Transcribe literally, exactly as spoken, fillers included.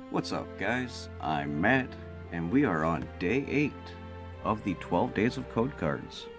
What's up, guys? I'm Matt, and we are on day eight of the twelve Days of Code Cards.